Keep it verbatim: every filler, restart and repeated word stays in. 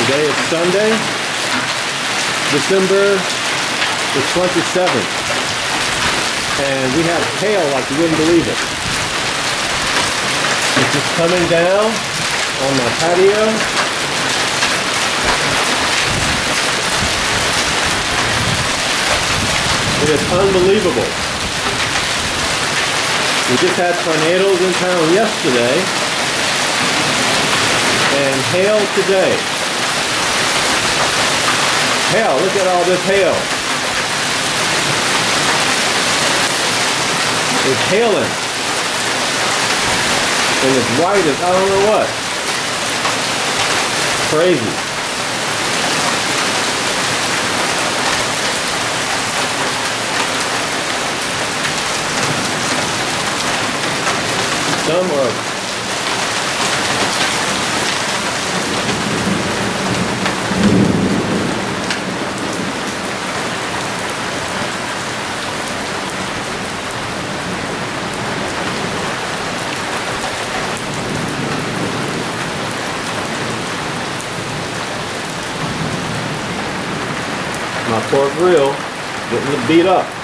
Today is Sunday, December the twenty-seventh, and we have hail like you wouldn't believe it. It's just coming down on my patio. It is unbelievable. We just had tornadoes in town yesterday, and hail today. Hail, look at all this hail. It's hailing. And it's white as I don't know what. Crazy. Some are my poor grill getting beat up.